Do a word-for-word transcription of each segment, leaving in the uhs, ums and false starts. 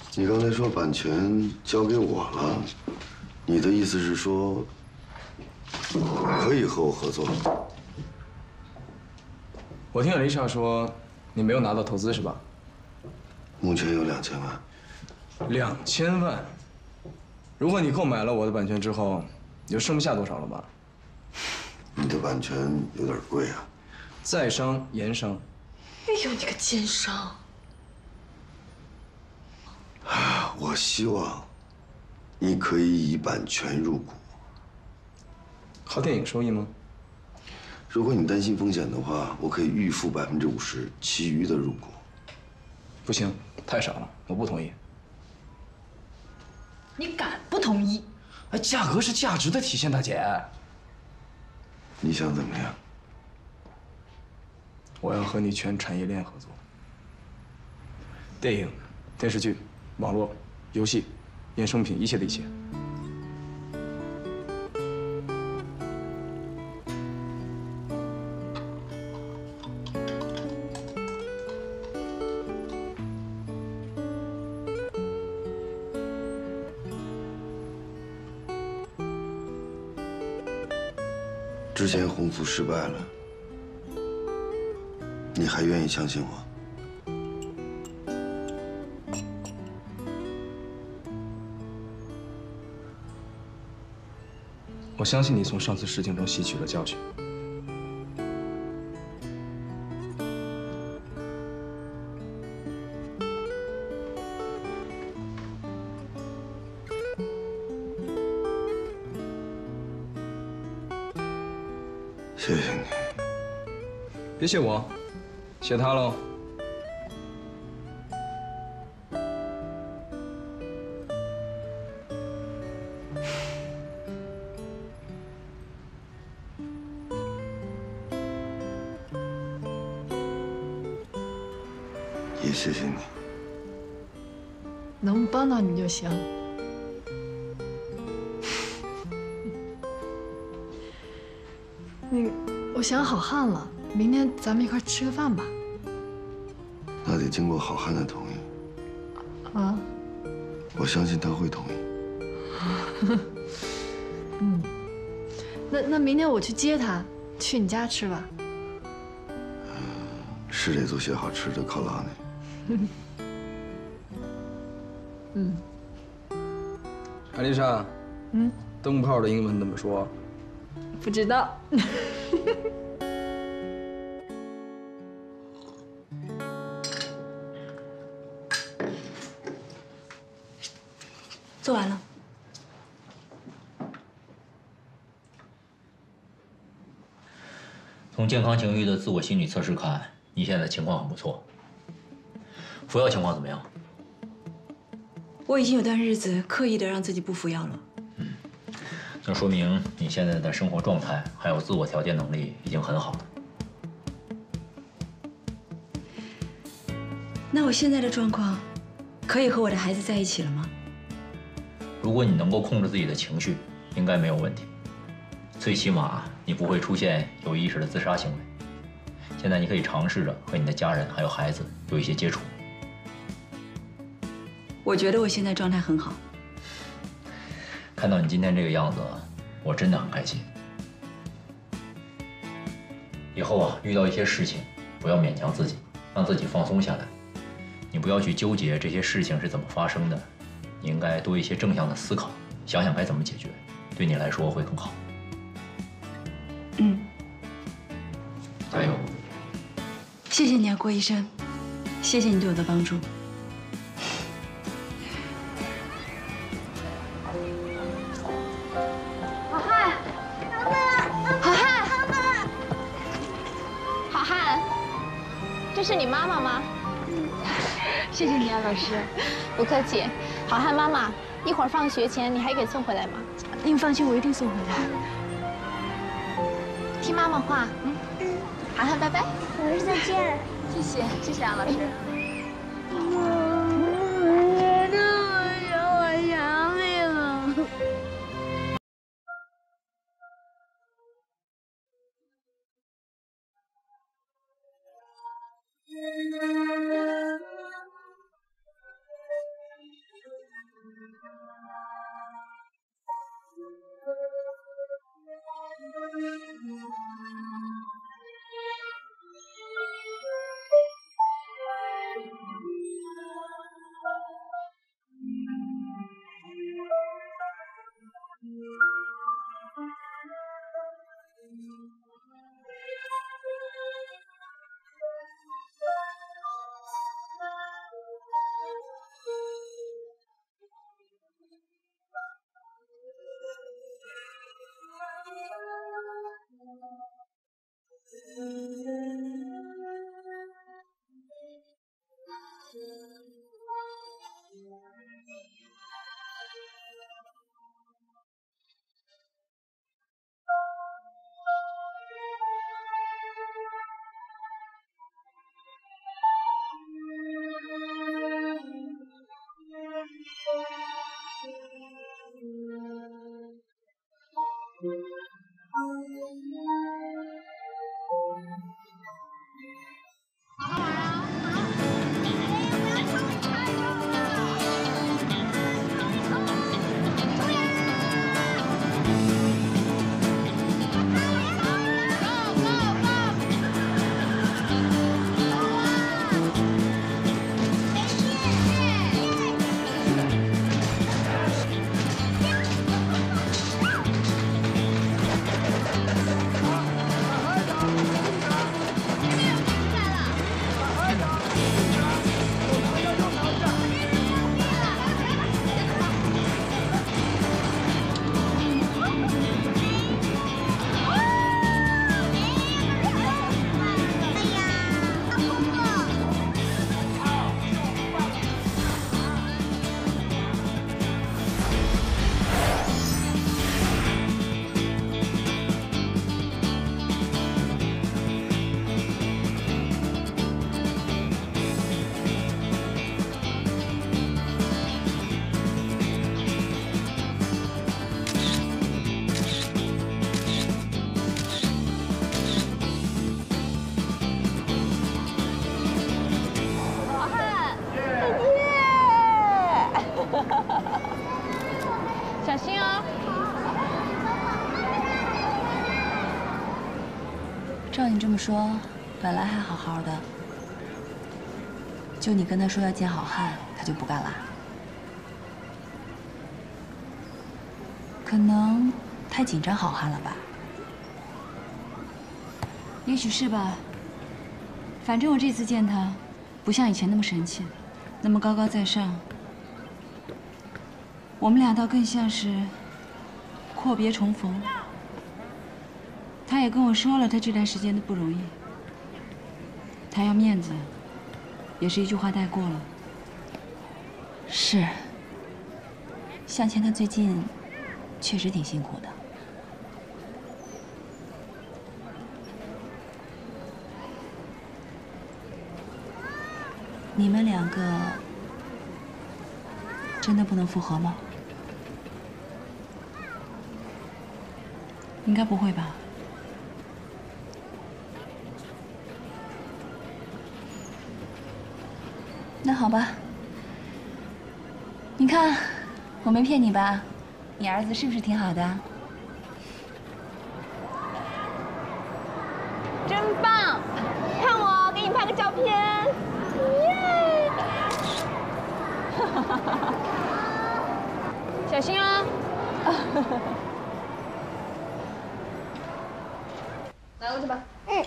你刚才说版权交给我了，你的意思是说可以和我合作？ 我听LiuTao说，你没有拿到投资是吧？ 目前有两千万。 两千万？如果你购买了我的版权之后，你就剩不下多少了吧？ 你的版权有点贵啊。 在商言商。 哎呦，你个奸商！ 我希望你可以以版权入股。 靠电影收益吗？ 如果你担心风险的话，我可以预付百分之五十，其余的入股。 不行，太少了，我不同意。 你敢不同意？ 哎，价格是价值的体现，大姐。 你想怎么样？ 我要和你全产业链合作，电影、电视剧。 网络、游戏、衍生品，一切的一切。 之前洪福失败了，你还愿意相信我？ 我相信你从上次事情中吸取了教训。 谢谢你。 别谢我，谢他喽。 也谢谢你， 能帮到你就行。那个，我想好汉了，明天咱们一块吃个饭吧。 那得经过好汉的同意。 啊？ 我相信他会同意。 嗯，那那明天我去接他，去你家吃吧。 是得做些好吃的犒劳你。 嗯， 艾丽莎， 嗯， 灯泡的英文怎么说？ 不知道。 做完了。 从健康情绪的自我心理测试看，你现在情况很不错。服药情况怎么样？ 我已经有段日子刻意的让自己不服药了。 嗯，那说明你现在的生活状态还有自我调节能力已经很好了。 那我现在的状况，可以和我的孩子在一起了吗？ 如果你能够控制自己的情绪，应该没有问题。最起码你不会出现有意识的自杀行为。现在你可以尝试着和你的家人还有孩子有一些接触。 我觉得我现在状态很好。 看到你今天这个样子，我真的很开心。以后啊，遇到一些事情，不要勉强自己，让自己放松下来。你不要去纠结这些事情是怎么发生的，你应该多一些正向的思考，想想该怎么解决，对你来说会更好。 嗯， 加油！ 谢谢你啊，郭医生，谢谢你对我的帮助。 好汉，好汉，好汉，这是你妈妈吗？ 谢谢你啊，老师。 不客气。好汉妈妈，一会儿放学前你还给送回来吗？ 您放心，我一定送回来。 听妈妈话，嗯。好汉，拜拜。 老师再见。 谢谢，谢谢啊，老师。 小心哦！ 照你这么说，本来还好好的，就你跟他说要见好汉，他就不干了。可能太紧张好汉了吧？也许是吧。反正我这次见他，不像以前那么神气，那么高高在上。我们俩倒更像是阔别重逢。他也跟我说了他这段时间的不容易，他要面子，也是一句话带过了。是，向前他最近确实挺辛苦的。你们两个真的不能复合吗？应该不会吧？那好吧。你看，我没骗你吧？你儿子是不是挺好的？ 真棒！看我给你拍个照片。耶！小心哦。拿过去吧。嗯。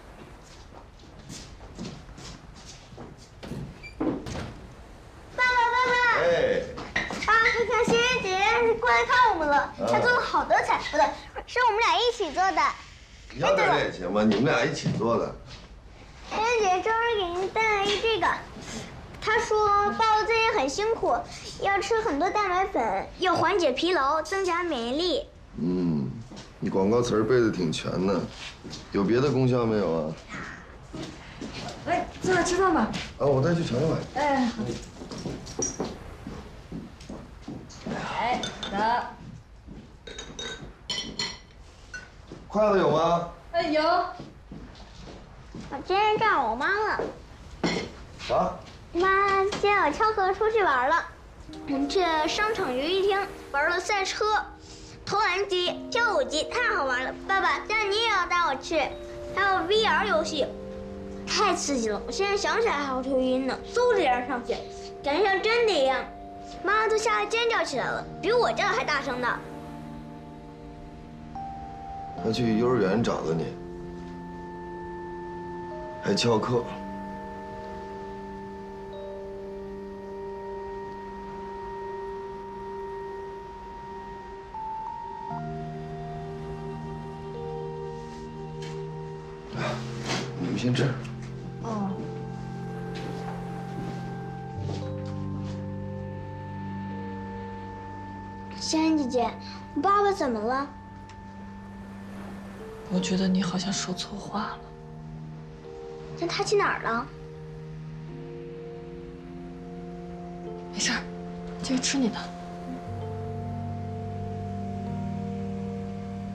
爸爸，爸爸。哎。爸，快看，仙人姐过来看我们了。她做了好多菜，不对，是我们俩一起做的。 你要点也行吗？你们俩一起做的。 仙人姐专门给您带来一这个。她说爸爸最近很辛苦，要吃很多蛋白粉，要缓解疲劳，增强免疫力。 嗯。你广告词儿背的挺全的，有别的功效没有啊？ 来，坐下吃饭吧。 啊，我再去盛来。 哎，好。来，的。 筷子有吗？ 哎，有。 我今天撞我妈了。 啥？ 妈接我翘课出去玩了，我们去商场游戏厅玩了赛车。投篮机、跳舞机太好玩了，爸爸，这样你也要带我去。还有 V R 游戏，太刺激了，我现在想起来还会头晕呢。嗖的一下上去，感觉像真的一样。妈妈都吓得尖叫起来了，比我叫的还大声呢。 他去幼儿园找的你，还翘课。你们先吃。 哦。 仙人姐姐，我爸爸怎么了？ 我觉得你好像说错话了。 那他去哪儿了？ 没事儿，继续吃你的。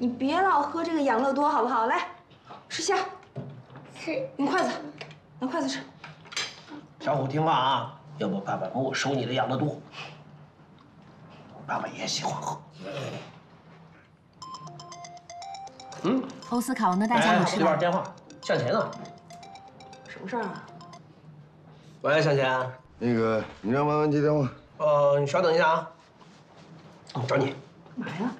你别老喝这个养乐多好不好？来，吃虾。 是。 用筷子，拿筷子吃。 小虎听话啊，要不爸爸没收你的养乐多。爸爸也喜欢喝。嗯。 欧斯卡王的大虾你吃这边了？ 电话，向前呢。 什么事儿啊？ 喂，向前。 那个，你让婉婉接电话。 呃，你稍等一下啊。找你。 干嘛呀？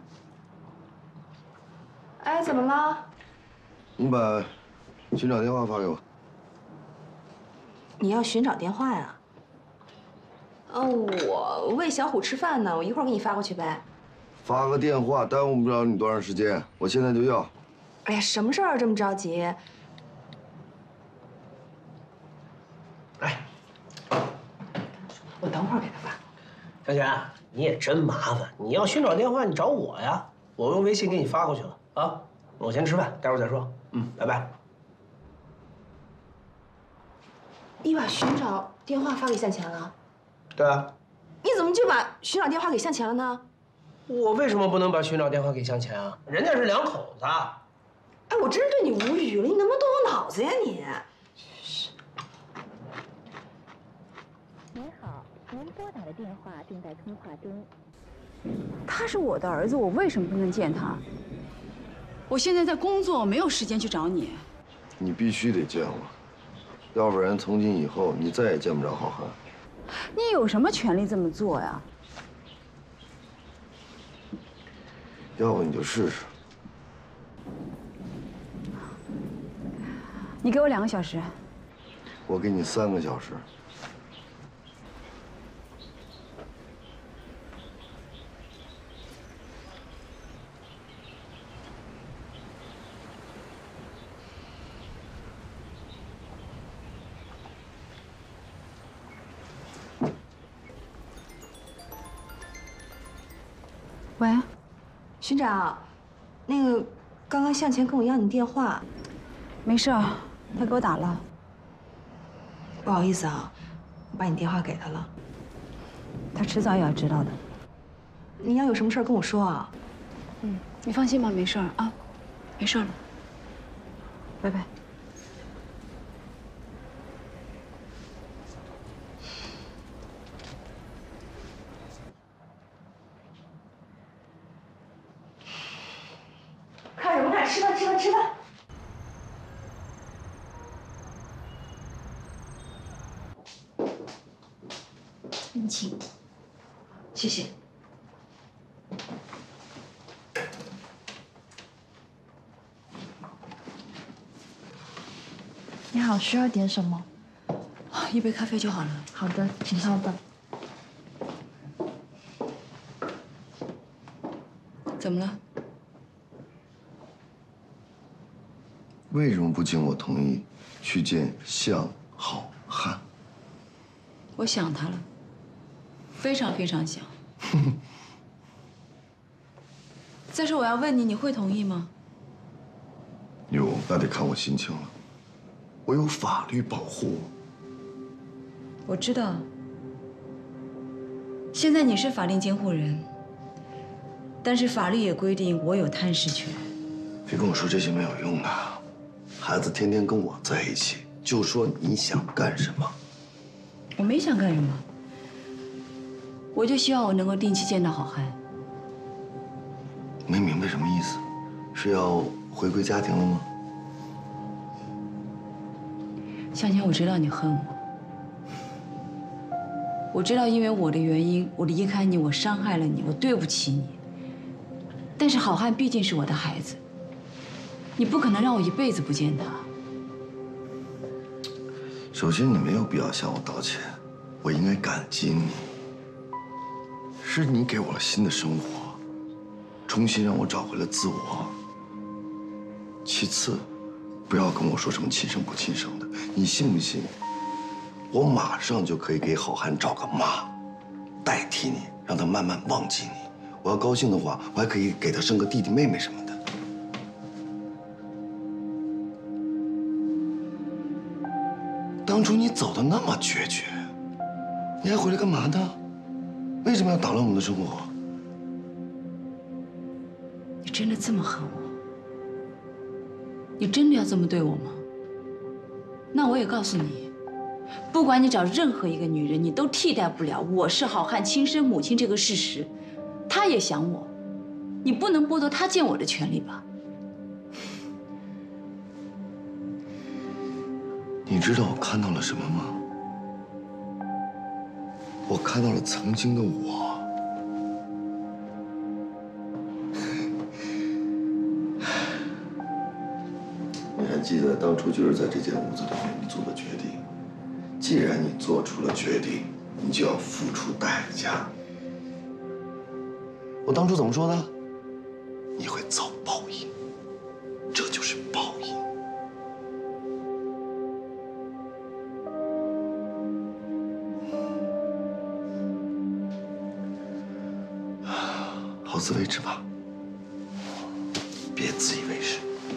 哎，怎么了？ 你把寻找电话发给我。 你要寻找电话呀？哦，我喂小虎吃饭呢，我一会儿给你发过去呗。 发个电话耽误不了你多长时间，我现在就要。 哎呀，什么事儿这么着急？ 来， 我等会儿给他发。 向前，你也真麻烦，你要寻找电话你找我呀，我用微信给你发过去了啊。我先吃饭，待会儿再说。嗯，拜拜。 你把寻找电话发给向前了？ 对啊。 你怎么就把寻找电话给向前了呢？ 我为什么不能把寻找电话给向前啊？人家是两口子。 哎，我真是对你无语了，你能不能动动脑子呀你？ 您好，您拨打的电话正在通话中。 他是我的儿子，我为什么不能见他？我现在在工作，没有时间去找你。 你必须得见我，要不然从今以后你再也见不着浩瀚。 你有什么权利这么做呀？ 要不你就试试。 你给我两个小时。 我给你三个小时。 喂，巡长，那个刚刚向前跟我要你电话，没事儿，他给我打了。不好意思啊，我把你电话给他了。他迟早也要知道的。你要有什么事儿跟我说啊。嗯，你放心吧，没事儿啊，没事了。拜拜。看什么看？吃饭，吃饭，吃饭。 您请。 谢谢。 你好，需要点什么？ 一杯咖啡就好了。 好的，请稍等。 怎么了？ 为什么不经我同意去见向好汉？ 我想他了，非常非常想。再说我要问你，你会同意吗？ 哟，那得看我心情了。我有法律保护。 我知道。现在你是法定监护人，但是法律也规定我有探视权。 别跟我说这些没有用的。孩子天天跟我在一起，就说你想干什么。 我没想干什么，我就希望我能够定期见到好汉。 没明白什么意思，是要回归家庭了吗？ 向前，我知道你恨我，我知道因为我的原因，我离开你，我伤害了你，我对不起你。但是好汉毕竟是我的孩子，你不可能让我一辈子不见他。 首先，你没有必要向我道歉，我应该感激你。是你给我了新的生活，重新让我找回了自我。其次，不要跟我说什么亲生不亲生的，你信不信？我马上就可以给好汉找个妈，代替你，让他慢慢忘记你。我要高兴的话，我还可以给他生个弟弟妹妹什么的。当初你走的那么决绝，你还回来干嘛呢？为什么要打乱我们的生活？ 你真的这么恨我？你真的要这么对我吗？那我也告诉你，不管你找任何一个女人，你都替代不了我是好汉亲生母亲这个事实。她也想我，你不能剥夺她见我的权利吧？ 你知道我看到了什么吗？我看到了曾经的我。你还记得当初就是在这间屋子里面你做的决定？既然你做出了决定，你就要付出代价。我当初怎么说的？你会遭报应，这就是报应。好自为之吧，别自以为是。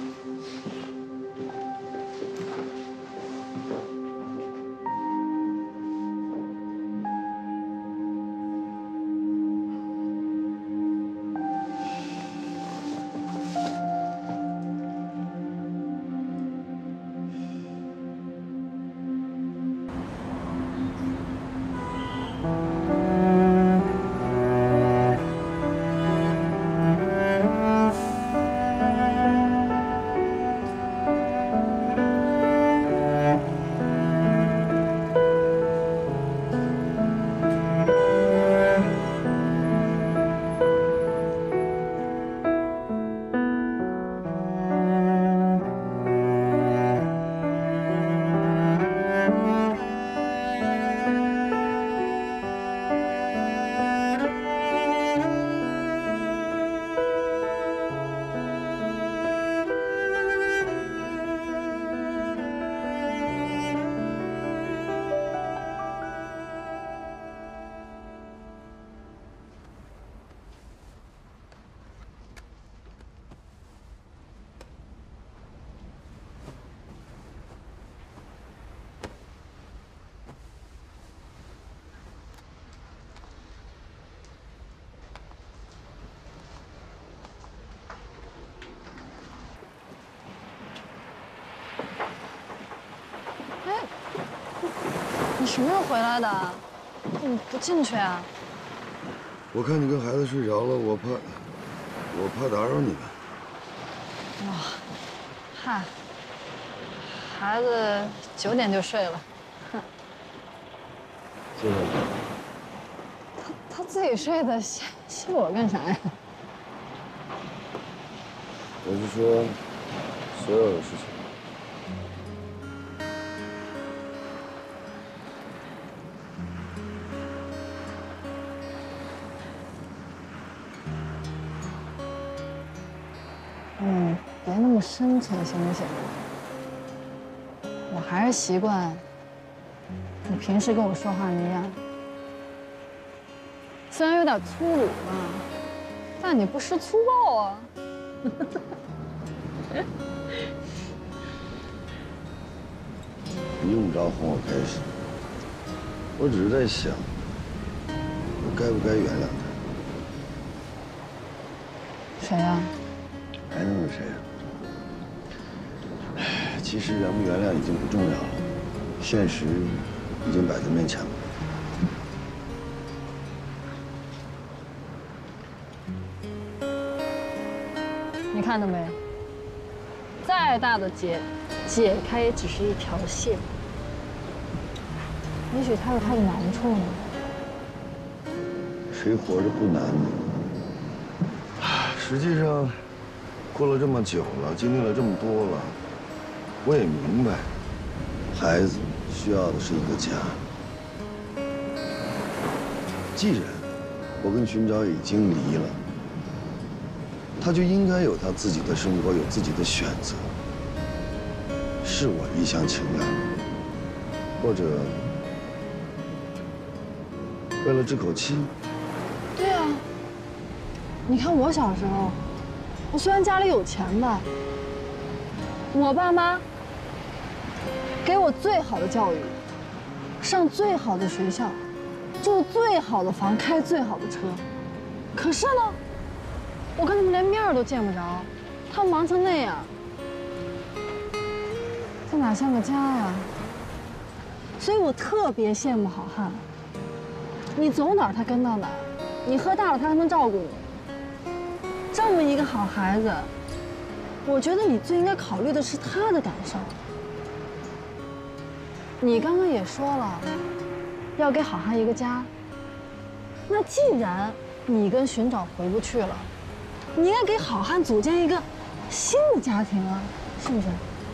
你什么时候回来的？你不进去啊？ 我看你跟孩子睡着了，我怕，我怕打扰你们。 哇，嗨，孩子九点就睡了。哼， 谢谢你。 他他自己睡的，谢谢我干啥呀？ 我是说，所有的事情。 嗯，别那么深沉，行不行？我还是习惯你平时跟我说话那样，虽然有点粗鲁吧，但你不失粗暴啊。 你用不着哄我开心，我只是在想，我该不该原谅他？ 谁呀？ 还能有谁啊？唉，其实原不原谅已经不重要了，现实已经摆在面前了。 你看到没？再大的结，解开也只是一条线。也许他有他的难处呢。 谁活着不难呢？实际上，过了这么久了，经历了这么多了，我也明白，孩子需要的是一个家。既然我跟寻找已经离了，他就应该有他自己的生活，有自己的选择。是我一厢情愿了，或者为了这口气。 对啊，你看我小时候，我虽然家里有钱吧，我爸妈给我最好的教育，上最好的学校，住最好的房，开最好的车，可是呢， 我跟他们连面都见不着，他们忙成那样，这哪像个家呀？所以我特别羡慕好汉。你走哪儿他跟到哪儿，你喝大了他还能照顾你。这么一个好孩子，我觉得你最应该考虑的是他的感受。你刚刚也说了，要给好汉一个家。那既然你跟寻找回不去了，你应该给好汉组建一个新的家庭啊，是不是？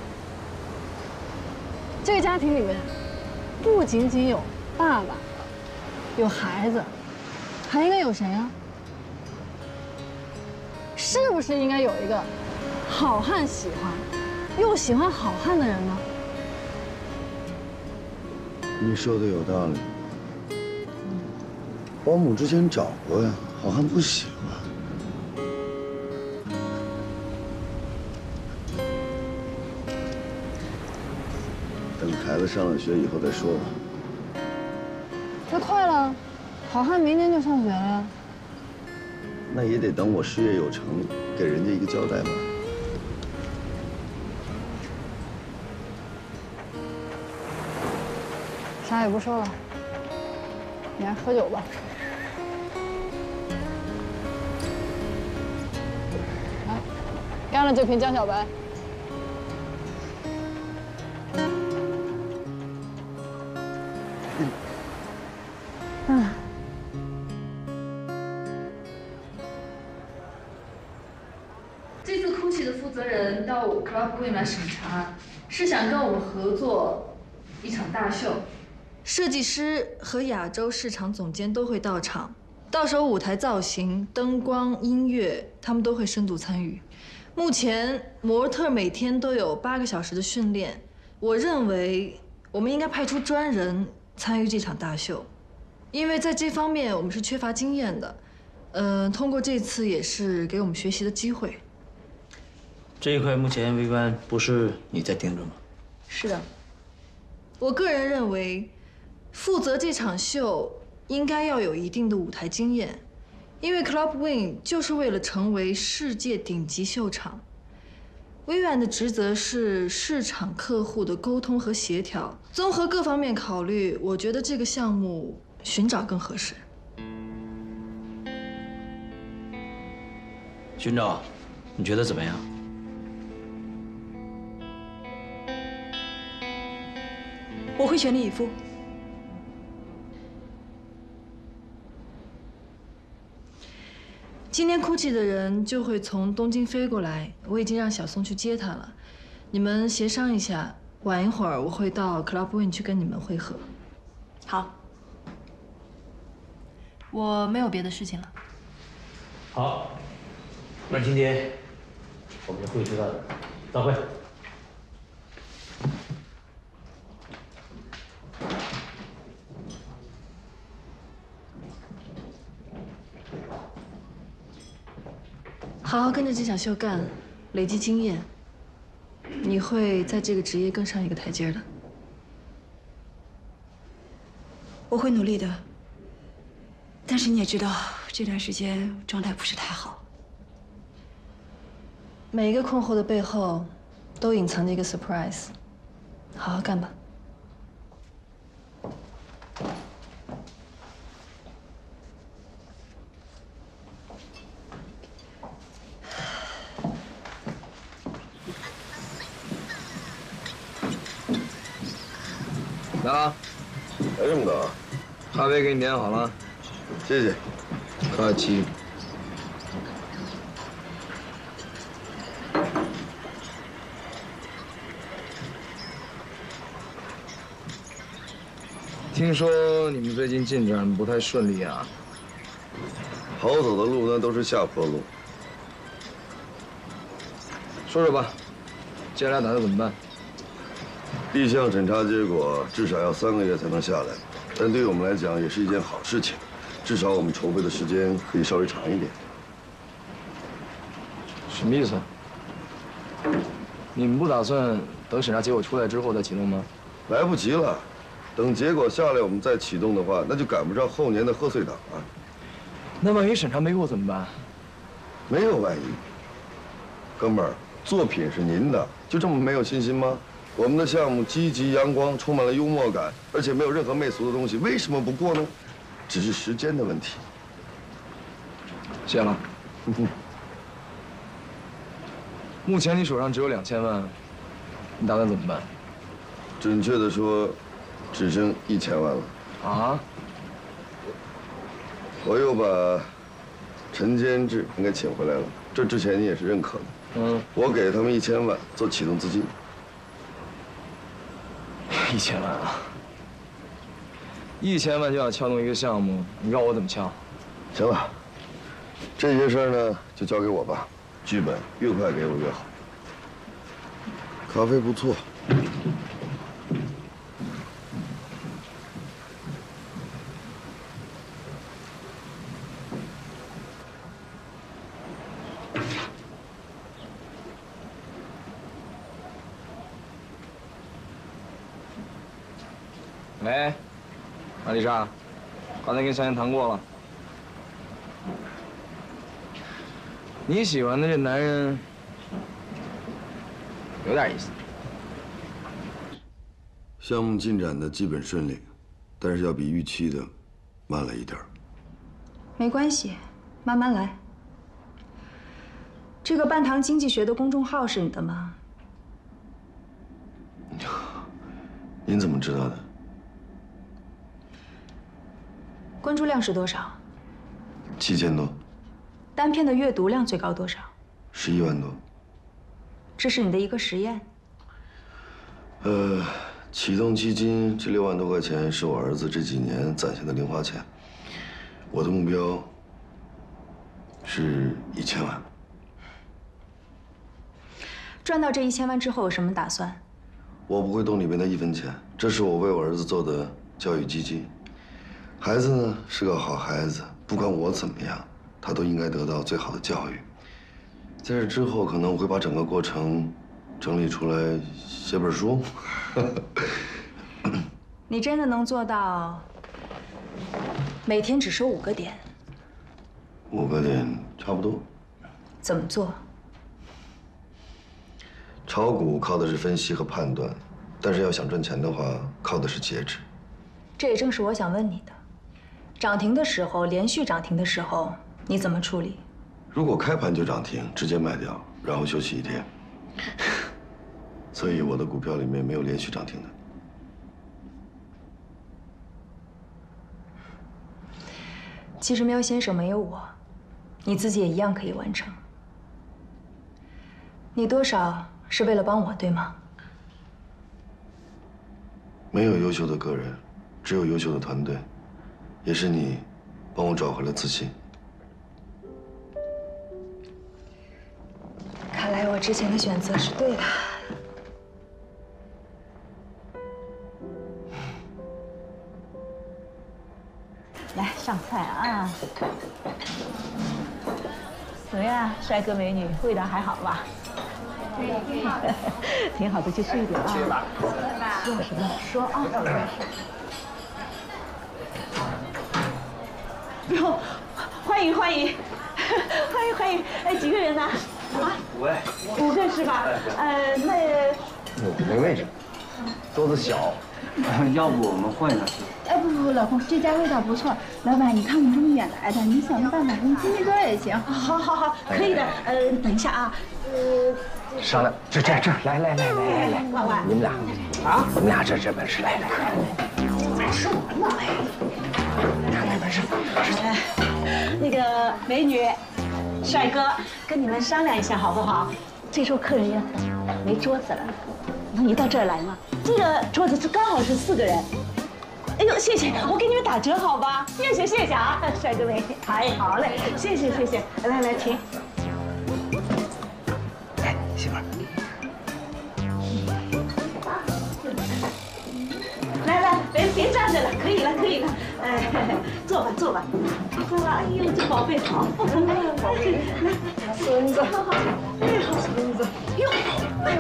这个家庭里面不仅仅有爸爸，有孩子，还应该有谁啊？是不是应该有一个好汉喜欢，又喜欢好汉的人呢？ 你说的有道理。保姆之前找过呀，好汉不喜欢。等孩子上了学以后再说吧。 那快了，好汉明年就上学了呀。 那也得等我事业有成，给人家一个交代吧。 啥也不说了，你还喝酒吧。来，干了这瓶江小白。嗯。 这次 GUCCI 的负责人到我 Club Wing 来审查，是想跟我们合作一场大秀。设计师和亚洲市场总监都会到场，到时候舞台造型、灯光、音乐，他们都会深度参与。目前模特每天都有八个小时的训练，我认为我们应该派出专人参与这场大秀，因为在这方面我们是缺乏经验的。嗯、呃，通过这次也是给我们学习的机会。 这一块目前微观不是你在盯着吗？ 是的，我个人认为，负责这场秀应该要有一定的舞台经验，因为 Club Wing 就是为了成为世界顶级秀场。微软的职责是市场客户的沟通和协调，综合各方面考虑，我觉得这个项目寻找更合适。 寻找，你觉得怎么样？ 我会全力以赴。 今天 GUCCI 的人就会从东京飞过来，我已经让小宋去接他了。你们协商一下，晚一会儿我会到 Club Wing 去跟你们会合。 好，我没有别的事情了。 好，那今天我们的会就到这儿，散会。 好好跟着这场秀干，累积经验，你会在这个职业更上一个台阶的。 我会努力的，但是你也知道，这段时间状态不是太好。 每一个困惑的背后，都隐藏着一个 surprise。好好干吧。 来了， 来这么早？ 咖啡给你点好了， 谢谢。 客气。听说你们最近进展不太顺利啊？ 好走的路呢都是下坡路。 说说吧，接下来打算怎么办？ 立项审查结果至少要三个月才能下来，但对于我们来讲也是一件好事情，至少我们筹备的时间可以稍微长一点。 什么意思？你们不打算等审查结果出来之后再启动吗？ 来不及了，等结果下来我们再启动的话，那就赶不上后年的贺岁档了。 那万一审查没过怎么办？ 没有万一。哥们儿，作品是您的，就这么没有信心吗？我们的项目积极阳光，充满了幽默感，而且没有任何媚俗的东西，为什么不过呢？只是时间的问题。 谢了。目前你手上只有两千万，你打算怎么办？ 准确的说，只剩一千万了。 啊？ 我又把陈监制给请回来了，这之前你也是认可的。嗯，我给他们一千万做启动资金。 一千万啊！一千万就要撬动一个项目，你让我怎么撬？ 行了，这些事儿呢就交给我吧。剧本越快给我越好。咖啡不错。 喂，阿丽莎，刚才跟小燕谈过了。你喜欢的这男人有点意思。 项目进展的基本顺利，但是要比预期的慢了一点。 没关系，慢慢来。这个半堂经济学的公众号是你的吗？ 您怎么知道的？ 关注量是多少？ 七千多。 单篇的阅读量最高多少？ 十一万多。 这是你的一个实验。 呃，启动基金这六万多块钱是我儿子这几年攒下的零花钱。我的目标是一千万。 赚到这一千万之后有什么打算？ 我不会动里面的一分钱，这是我为我儿子做的教育基金。孩子呢是个好孩子，不管我怎么样，他都应该得到最好的教育。在这之后，可能我会把整个过程整理出来，写本书。 你真的能做到每天只收五个点？ 五个点差不多。 怎么做？ 炒股靠的是分析和判断，但是要想赚钱的话，靠的是节制。 这也正是我想问你的。涨停的时候，连续涨停的时候，你怎么处理？ 如果开盘就涨停，直接卖掉，然后休息一天。所以我的股票里面没有连续涨停的。 其实没有先生，没有我，你自己也一样可以完成。你多少是为了帮我，对吗？ 没有优秀的个人，只有优秀的团队。也是你帮我找回了自信。 看来我之前的选择是对的。 来上菜啊！怎么样，帅哥美女，味道还好吧？挺好的，挺好的，就吃一点啊。吃吧。说什么说啊？哟，欢迎欢迎，欢迎欢迎！哎，几个人呢？啊， 五位。 五个是吧？呃，那没位置，桌子小，要不我们换一下吃？ 哎，不不不，老公，这家味道不错。老板，你看我们这么远来的，你想个办法给你拼拼桌也行。 好，好，好，可以的。呃，等一下啊，呃， 商量，这这这，来来来来来来， 万万， 你们俩啊，你们俩这这本事，来来来， 咱说完了，哎，看看本事。哎，那个美女，帅哥，跟你们商量一下好不好？这桌客人也没桌子了，那你到这儿来嘛。这个桌子是刚好是四个人。哎呦，谢谢，我给你们打折好吧？谢谢谢谢啊，帅哥美女，哎，好嘞，谢谢谢谢，来来请。 哎，媳妇儿， 来来，别别站着了，可以了可以了，哎，坐吧坐吧，坐吧。哎呦，这宝贝好，宝贝，来，孙子，好好，哎，好孙子，哟，哎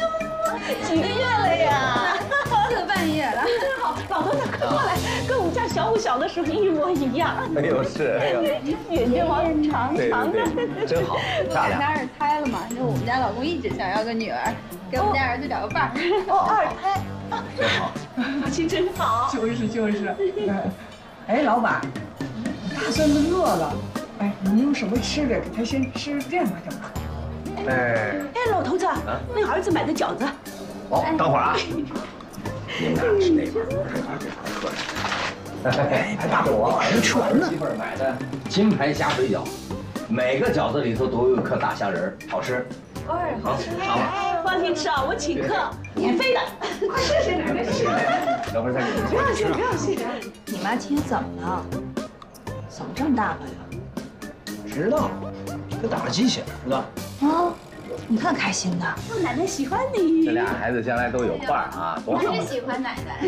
呦，几个月了呀？ 四个半月了。 真好，老头子快过来，跟我们家小小五小的时候一模一样。 哎呦是，哎呦， 眼睛往长长的， 真好，漂亮。 俩人胎了嘛，就我们家老公一直想要个女儿，给我们家儿子找个伴儿。 哦，二胎， 真好， 夫妻真好。 就是就是。哎，老板，大孙子饿了，哎，你有什么吃的，给他先吃，这样吧，行吗？ 哎。 哎，老头子，那儿子买的饺子。 哦，等会儿啊。你们俩吃那边，我这边这边喝着。哎，大伙儿人吃完了。媳妇儿买的金牌虾水饺，每个饺子里头都有一颗大虾仁，好吃。 哎， 好，尝吧。 放心吃啊，我请客，免费的。快谢谢奶奶，谢谢奶奶。 等会儿再给你不要谢，不要谢。 你妈今天怎么了？怎么这么大方呀？ 知道，跟打了鸡血似的。 啊，你看开心的。 奶奶喜欢你。 这俩孩子将来都有伴儿啊，多好。 我也喜欢奶奶。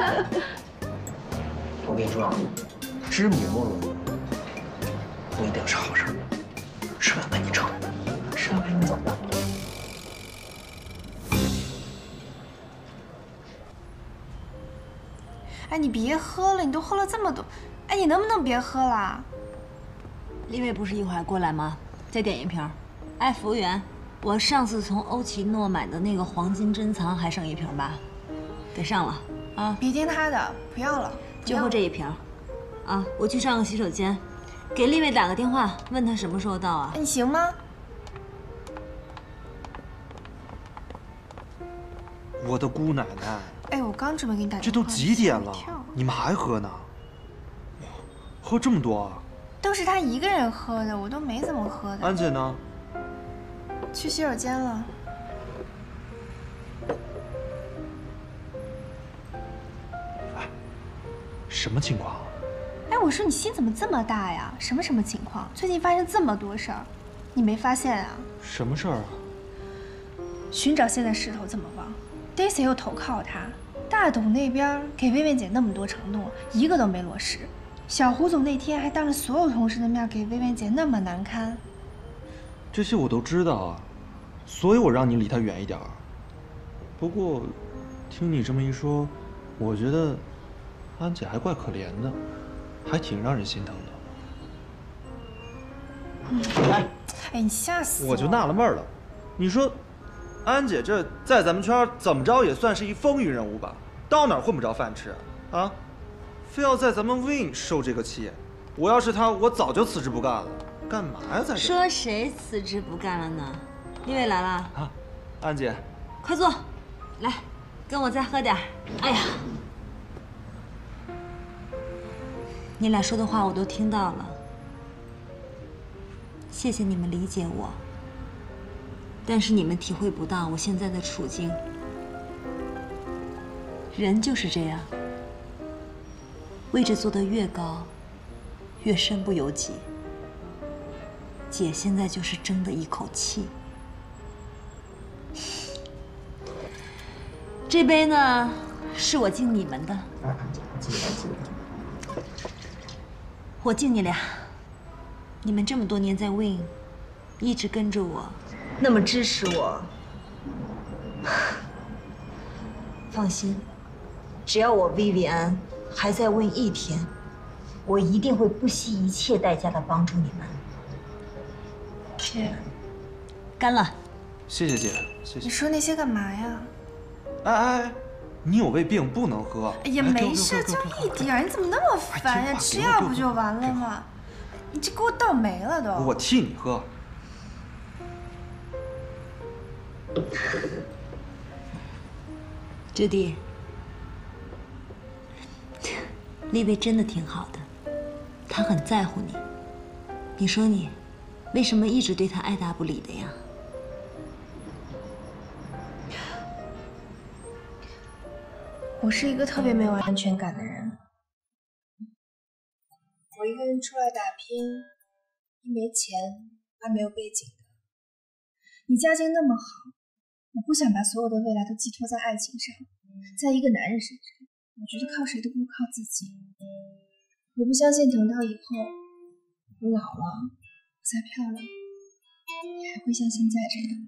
我跟你说啊，知母莫若不一定是好事。吃完赶紧撤，吃完赶紧走。 哎，你别喝了，你都喝了这么多，哎，你能不能别喝了？ 立伟不是一会儿过来吗？再点一瓶。哎，服务员，我上次从欧奇诺买的那个黄金珍藏还剩一瓶吧？给上了啊！ 别听他的，不要了。 就喝这一瓶。啊，我去上个洗手间，给立伟打个电话，问他什么时候到啊？ 你行吗？ 我的姑奶奶！ 哎，我刚准备给你打电话。 这都几点了？你们还喝呢？喝这么多啊？ 都是他一个人喝的，我都没怎么喝的。 安姐呢？ 去洗手间了。 哎，什么情况？ 哎，我说你心怎么这么大呀？什么什么情况？最近发生这么多事儿，你没发现啊？ 什么事儿啊？ 寻找现在势头这么旺 ，Daisy 又投靠他，大董那边给薇薇姐那么多承诺，一个都没落实。小胡总那天还当着所有同事的面给薇薇姐那么难堪。 这些我都知道啊，所以我让你离他远一点儿。不过，听你这么一说，我觉得安姐还怪可怜的，还挺让人心疼的。 哎，哎，你吓死我！ 我就纳了闷了，你说，安姐这在咱们圈怎么着也算是一风云人物吧？到哪儿混不着饭吃啊？非要在咱们 Win 受这个气，我要是她，我早就辞职不干了。干嘛呀，在这？ 说谁辞职不干了呢？立伟来了啊，安姐， 快坐，来，跟我再喝点。哎呀，你俩说的话我都听到了，谢谢你们理解我，但是你们体会不到我现在的处境。人就是这样，位置坐得越高，越身不由己。姐现在就是争的一口气。这杯呢，是我敬你们的。我敬你俩，你们这么多年在 Win， 一直跟着我，那么支持我。放心，只要我薇薇安还在 Win 一天，我一定会不惜一切代价的帮助你们。 姐， 干了。 谢谢姐，谢谢。 你说那些干嘛呀？ 哎哎，你有胃病不能喝。 哎呀，没事，就一点儿，你怎么那么烦呀？吃药不就完了吗？你这给我倒霉了都。 我替你喝。 志弟，立伟真的挺好的，他很在乎你。你说你为什么一直对他爱答不理的呀？ 我是一个特别没有安全感的人。我一个人出来打拼，一没钱，二没有背景的。你家境那么好，我不想把所有的未来都寄托在爱情上，在一个男人身上，我觉得靠谁都不如靠自己。我不相信等到以后我老了，再漂亮，你还会像现在这样。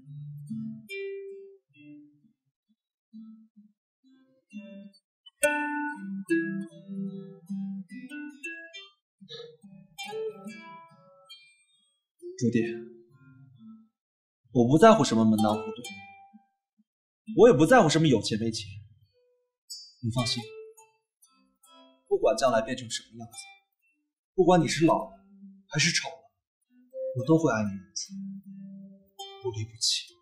朱棣，我不在乎什么门当户对，我也不在乎什么有钱没钱。你放心，不管将来变成什么样子，不管你是老了还是丑了，我都会爱你如初，不离不弃。